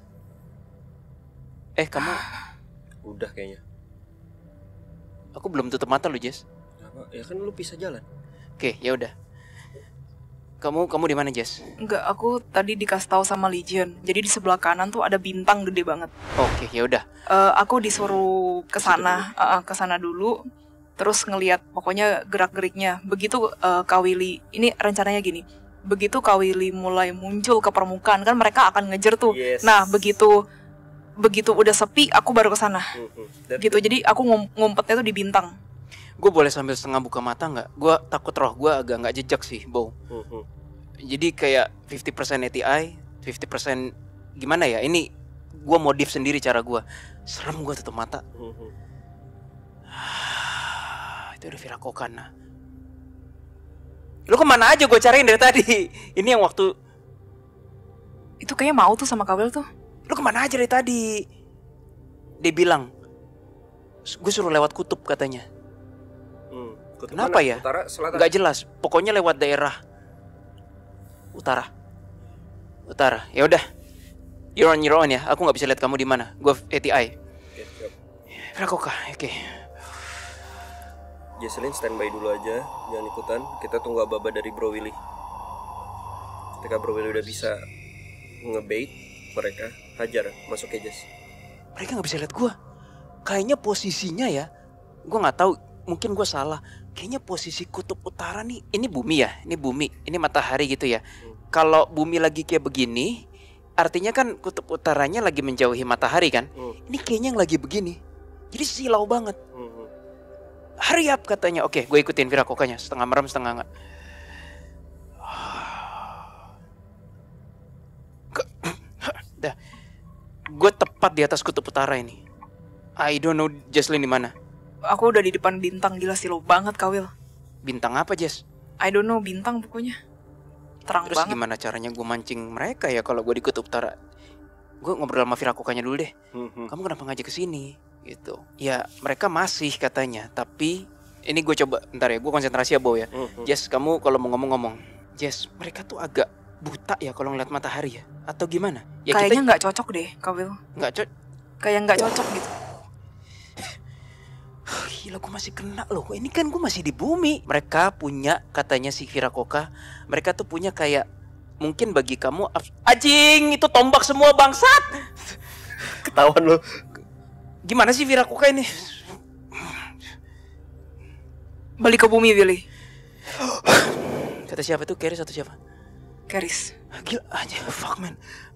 Kamu? Udah kayaknya. Aku belum tutup mata lu, Jess. Apa? Ya kan lu bisa jalan. Oke, ya udah. Kamu di mana, Jess? Enggak, aku tadi dikasih tahu sama Legion. Jadi di sebelah kanan tuh ada bintang gede banget. Oke, ya udah. Aku disuruh ke sana dulu. Terus ngelihat pokoknya gerak-geriknya. Begitu Kak Willy, ini rencananya gini. Begitu Kak Willy mulai muncul ke permukaan, kan mereka akan ngejar tuh. Yes. Nah, begitu udah sepi, aku baru ke sana. Gitu. Jadi aku ngumpetnya tuh di bintang. Gue boleh sambil setengah buka mata nggak? Gue takut roh gue agak nggak jejak sih, Bow. Jadi kayak 50% ATI, 50% gimana ya? Ini gue modif sendiri cara gue. Serem gue tutup mata. Itu udah Viracocha nah. Lu kemana aja gue cariin dari tadi. Ini yang waktu Itu kayaknya mau tuh sama Kawil tuh. lu kemana aja dari tadi? Dia bilang gue suruh lewat kutub katanya. Kutub Kenapa mana? ya? Utara, selatan. Gak jelas. Pokoknya lewat daerah utara. Ya udah. You're on your own ya. Aku nggak bisa lihat kamu di mana. Gue ATI. Oke, siap. Viracocha. Oke. Jesselyn standby dulu aja, jangan ikutan. Kita tunggu aba-aba dari Bro Willy. Ketika Bro Willy udah bisa ngebait mereka, hajar, masuk ke Jess. Mereka nggak bisa lihat gue. Kayaknya posisinya ya. Gue nggak tahu. Mungkin gue salah. Kayaknya posisi kutub utara nih. Ini bumi ya. Ini bumi. Ini matahari gitu ya. Kalau bumi lagi kayak begini, artinya kan kutub utaranya lagi menjauhi matahari kan. Ini kayaknya yang lagi begini. Jadi silau banget. Hurry up katanya. Oke, gue ikutin Viracochanya. Setengah merem, setengah enggak. Dah. Gue tepat di atas kutub utara ini. I don't know Jesslyn di mana. Aku udah di depan bintang, gila sih lo banget Kawil. Bintang apa, Jess? I don't know, bintang pokoknya. Terang Terus banget. gimana caranya gue mancing mereka ya kalau gue di kutub utara? Gue ngobrol sama Viracochanya dulu deh. Kamu kenapa ngajak ke sini? Gitu. Ya mereka masih katanya, tapi ini gue coba bentar ya, gue konsentrasi ya Bo ya. Jess, kamu kalau mau ngomong-ngomong. Jess, mereka tuh agak buta ya kalau ngeliat matahari ya? Atau gimana? Ya Kayaknya nggak cocok deh, Kawil. nggak cocok. Kayak nggak cocok gitu. Gila, gue masih kena loh. Ini kan gue masih di bumi. Mereka punya, katanya si Viracocha, mereka tuh punya kayak, mungkin bagi kamu anjing itu tombak semua bangsat. Ketahuan lo. Gimana sih Viracocha ini? Balik ke bumi, Willy. Kata siapa tuh? Keris atau siapa? Keris. Gila aja, fuck man.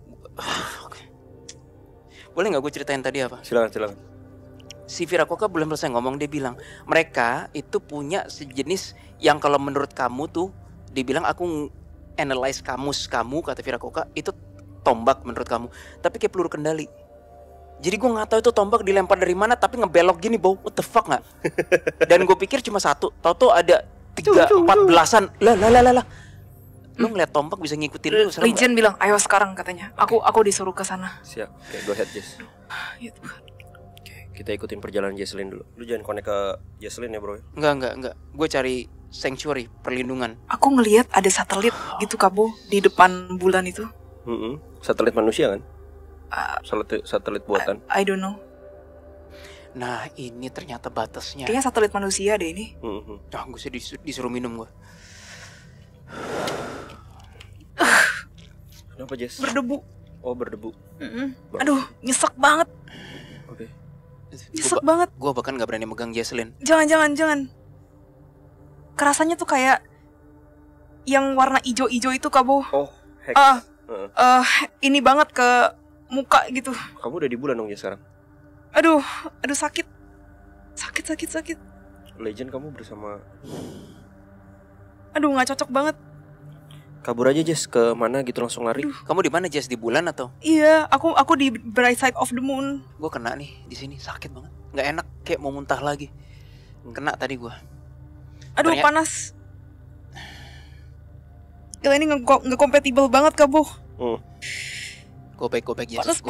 Boleh gak gue ceritain tadi apa? Silakan. Si Viracocha belum selesai ngomong, dia bilang mereka itu punya sejenis yang kalau menurut kamu tuh, dibilang aku analyze kamus kamu, kata Viracocha, itu tombak menurut kamu, tapi kayak peluru kendali. Jadi gue nggak tahu itu tombak dilempar dari mana, tapi ngebelok gini, Bow. What the fuck nggak? Dan gue pikir cuma satu, tahu ada 3-4 belasan. Lah. Lu ngeliat tombak bisa ngikutin lu. Legion bilang, ayo sekarang katanya. Aku disuruh ke sana. Siap. Oke, go ahead Jess. Gitu. Kita ikutin perjalanan Jesselyn dulu. Lu jangan connect ke Jesselyn ya bro. Enggak. Gue cari sanctuary, perlindungan. Aku ngelihat ada satelit gitu Kabo di depan bulan itu. Satelit manusia kan? Satelit buatan. I don't know. Nah ini ternyata batasnya. Kayaknya satelit manusia deh ini. Gue sih disuruh minum gue. Kenapa Jess? Berdebu. Oh berdebu. Aduh nyesek banget. Oke. Nyesek banget. Gue bahkan gak berani megang Jesselyn. Jangan. Kerasanya tuh kayak yang warna ijo-ijo itu Kabo. Oh hex. Ini banget ke muka gitu. Kamu udah di bulan dong ya sekarang? Aduh sakit. Sakit. Legend kamu bersama. Aduh nggak cocok banget. Kabur aja Jess, ke mana gitu langsung lari. Kamu di mana Jess? Di bulan atau? Iya, aku di bright side of the moon. Gue kena nih di sini, sakit banget. Nggak enak, kayak mau muntah lagi. Kena tadi gue. Aduh panas. Gila ini nggak kompatibel banget Kabo. Go back Jess. Panas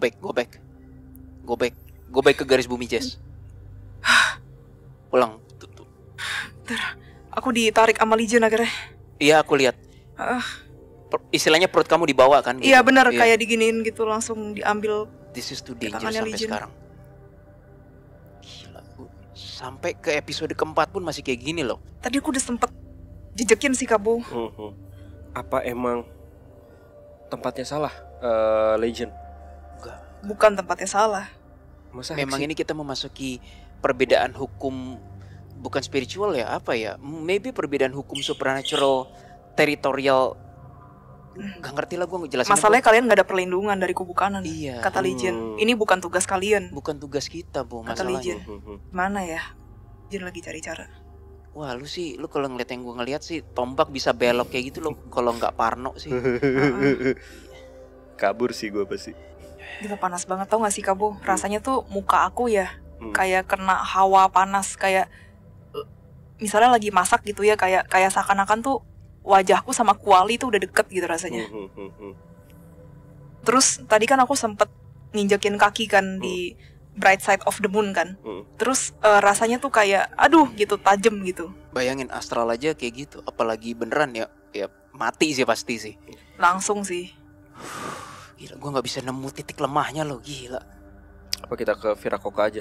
Go back ke garis bumi Jess. Pulang. Tuh. Bentar, aku ditarik sama Legion akhirnya. Iya aku lihat. Istilahnya perut kamu dibawa kan? Gitu. Iya benar, kayak diginiin gitu langsung diambil. This is too dangerous tangannya sampai Legion. sekarang. Gila, sampai ke episode keempat pun masih kayak gini loh. Tadi aku udah sempet jejekin sih Kabo. Apa emang tempatnya salah, Legend? Enggak. Bukan tempatnya salah. Masa Memang ini kita memasuki perbedaan hukum, bukan spiritual ya, apa ya? Maybe perbedaan hukum supernatural, teritorial. Gak ngerti lah gue ngejelasin. Masalahnya kalian gak ada perlindungan dari kubu kanan. Iya. Kata Legion, ini bukan tugas kalian. Bukan tugas kita, Bu, Kata masalahnya. Legion. Mana ya? Legion lagi cari cara. Wah, lu kalau ngeliat yang gue ngeliat sih, tombak bisa belok kayak gitu loh. Kalau nggak parno sih. Kabur sih gue pasti. Gila panas banget, tau gak sih Kabo? Rasanya tuh muka aku ya kayak kena hawa panas, kayak misalnya lagi masak gitu ya, kayak seakan-akan tuh wajahku sama kuali tuh udah deket gitu rasanya. Terus tadi kan aku sempet nginjekin kaki kan di bright side of the moon kan. Terus rasanya tuh kayak aduh gitu, tajem gitu. Bayangin astral aja kayak gitu, apalagi beneran ya mati sih pasti sih. Langsung sih. Gila, gue nggak bisa nemu titik lemahnya loh, gila. Apa kita ke Viracocha aja?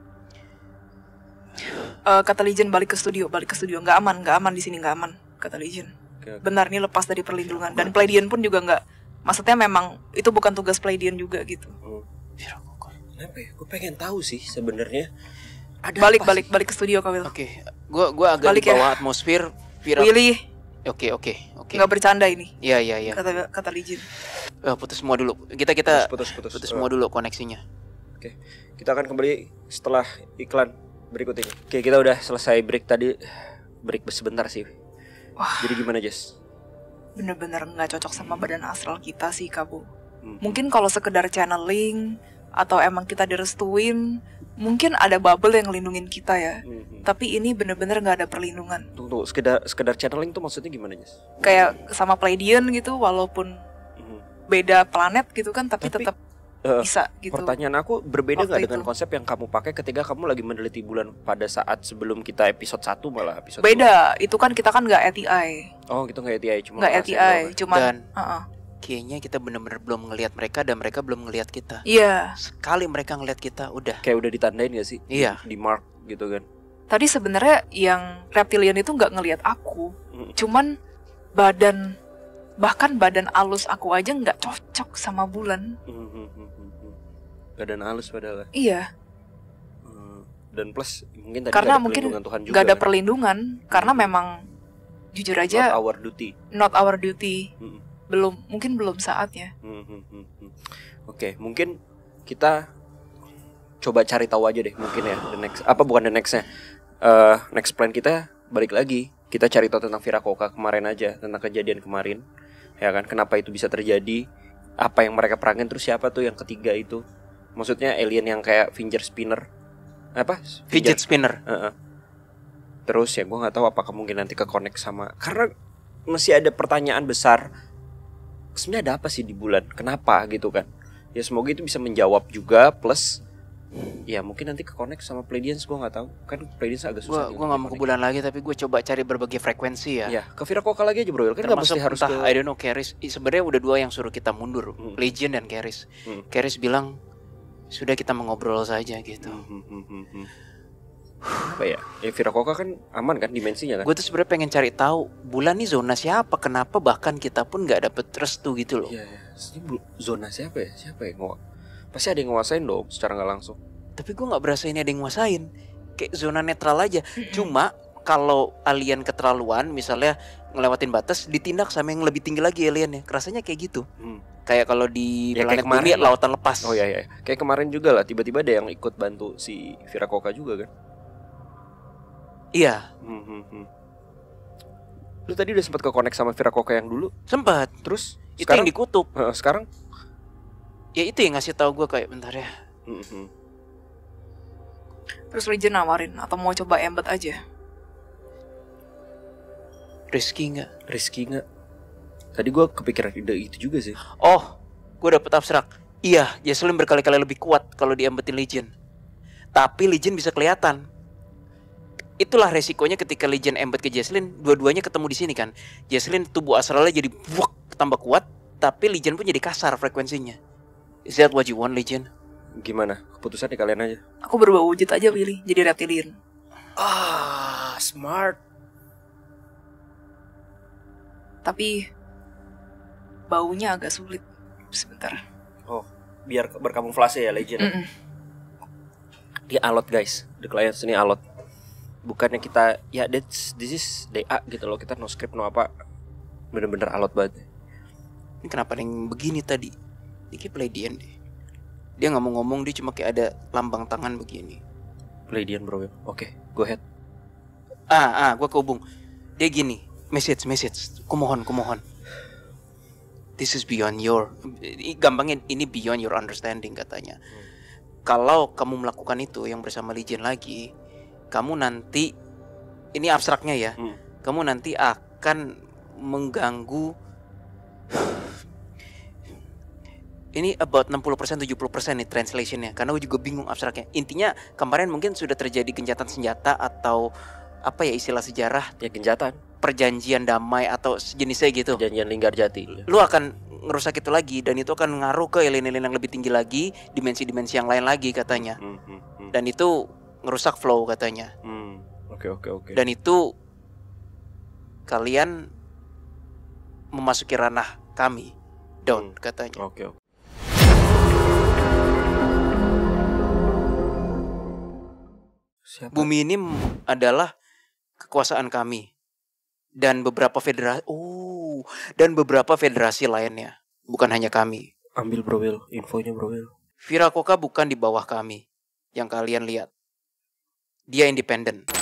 Kata Legion balik ke studio. Nggak aman di sini, nggak aman. Kata Legion. Okay. Benar, nih lepas dari perlindungan. Dan Pleiadian pun juga nggak. Maksudnya memang itu bukan tugas Pleiadian juga gitu. Viracocha. Kenapa ya? Gue pengen tahu sih sebenarnya. Balik ke studio Kawil. Oke, gue agak Balik di bawah ya. atmosfer. Willy. Oke. Nggak bercanda ini. Iya. Kata Legion. Putus semua dulu. Kita putus semua dulu koneksinya. Oke. Kita akan kembali setelah iklan berikut ini. Oke, kita udah selesai break tadi. Break sebentar sih. Wah. Jadi gimana, Jess? Bener-bener nggak cocok sama badan astral kita sih, Kabu. Mungkin kalau sekedar channeling atau emang kita direstuin, mungkin ada bubble yang ngelindungin kita ya. Tapi ini bener-bener nggak ada perlindungan. Tunggu, sekedar channeling tuh maksudnya gimana, Jess? Kayak sama Pleiadian gitu, walaupun beda planet gitu kan, tapi tetap bisa gitu. Pertanyaan aku, berbeda nggak dengan itu konsep yang kamu pakai ketika kamu lagi meneliti bulan pada saat sebelum kita episode 1 malah episode Beda, 2. Itu kan kita kan nggak LTI. Oh gitu, nggak LTI, cuma nggak LTI, cuman dan kayaknya kita benar-benar belum ngelihat mereka dan mereka belum ngelihat kita. Iya. Sekali mereka ngelihat kita, udah. Kayak udah ditandain gak sih? Iya. Di mark gitu kan. Tadi sebenarnya yang reptilian itu nggak ngelihat aku, cuman bahkan badan alus aku aja nggak cocok sama bulan. Badan halus padahal. Iya. Dan plus mungkin tadi karena gak ada mungkin perlindungan Tuhan juga. Nggak ada kan? perlindungan karena memang jujur aja Not our duty. Mungkin belum saatnya. Oke, mungkin kita coba cari tahu aja deh mungkin ya next plan kita balik lagi. Kita cari tahu tentang Viracocha kemarin aja, tentang kejadian kemarin. Ya kan, kenapa itu bisa terjadi? Apa yang mereka perangin, terus siapa tuh yang ketiga itu? Maksudnya alien yang kayak fidget spinner. Fidget spinner. Terus ya gue nggak tahu apakah mungkin nanti ke-connect sama, karena masih ada pertanyaan besar. Sebenarnya ada apa sih di bulan? Kenapa gitu kan? Ya semoga itu bisa menjawab juga, plus ya mungkin nanti ke-connect sama Pleiadians, gue nggak tahu. Kan Pleiadians agak susah. Gue nggak mau ke bulan lagi, tapi gue coba cari berbagai frekuensi ya. Ya, ke Viracocha lagi aja bro. Kan nggak mesti harus entah, I don't know, Keris. Sebenarnya udah 2 yang suruh kita mundur, Legion dan Keris. Keris bilang sudah kita mengobrol saja gitu. Apa ya? Ya Viracocha kan aman kan dimensinya kan? Gue tuh sebenarnya pengen cari tahu bulan nih zona siapa, kenapa bahkan kita pun nggak dapet restu gitu loh. Iya. Ini zona siapa ya? Pasti ada yang nguasain dong secara nggak langsung. Tapi gue nggak berasa ini ada yang nguasain. Kayak zona netral aja. Cuma kalau alien keterlaluan, misalnya ngelewatin batas, ditindak sama yang lebih tinggi lagi aliennya. Rasanya kayak gitu. Kayak kalau di planet Bumi lautan lepas. Oh iya. Kayak kemarin juga lah, tiba-tiba ada yang ikut bantu si Viracocha juga kan? Iya. Lu tadi udah sempat ke-connect sama Viracocha yang dulu? Sempat. Terus itu sekarang, yang dikutuk. Sekarang? Ya itu yang ngasih tahu gue kayak bentar ya. Terus Legion nawarin atau mau coba embed aja. Risky nggak? Tadi gue kepikiran ide itu juga sih. Oh, gue dapet abstrak. Iya, Jesselyn berkali-kali lebih kuat kalau diembetin Legion. Tapi Legion bisa kelihatan. Itulah resikonya ketika Legion embed ke Jesselyn, dua-duanya ketemu di sini kan. Jesselyn tubuh astralnya jadi tambah kuat, tapi Legion pun jadi kasar frekuensinya. Is that what you want, Legion? Gimana? Keputusan di kalian aja. Aku berubah wujud aja, Willy, jadi reptilian. Smart. Tapi baunya agak sulit. Sebentar. Oh, biar berkamuflase ya Legion. Dia alot guys. The Clients ini alot. Bukannya kita ya this is DA gitu loh, kita no script no apa. Bener-bener alot banget. Ini kenapa yang begini tadi? Ini kayak Pleiadian deh. Dia nggak mau ngomong, dia cuma kayak ada lambang tangan begini. Pleiadian bro. Oke, go ahead. Gue kehubung. Dia gini, message. Kumohon. This is beyond your, gampangnya ini beyond your understanding katanya. Kalau kamu melakukan itu yang bersama Legion lagi, kamu nanti ini abstraknya ya. Hmm. Kamu nanti akan mengganggu. Ini about 60% 70% nih translationnya, karena gue juga bingung abstraknya. Intinya kemarin mungkin sudah terjadi gencatan senjata atau apa ya istilah sejarah, Ya gencatan, perjanjian damai atau sejenisnya gitu. perjanjian Linggarjati. Lu akan ngerusak itu lagi, dan itu akan ngaruh ke alien-alien yang lebih tinggi lagi, dimensi-dimensi yang lain lagi katanya. Dan itu ngerusak flow katanya. Oke. Dan itu kalian memasuki ranah kami, Dawn katanya. Oke. Siapa? Bumi ini adalah kekuasaan kami dan beberapa federasi lainnya, bukan hanya kami. Ambil Bro Will, infonya Bro Will. Viracocha bukan di bawah kami yang kalian lihat. Dia independen.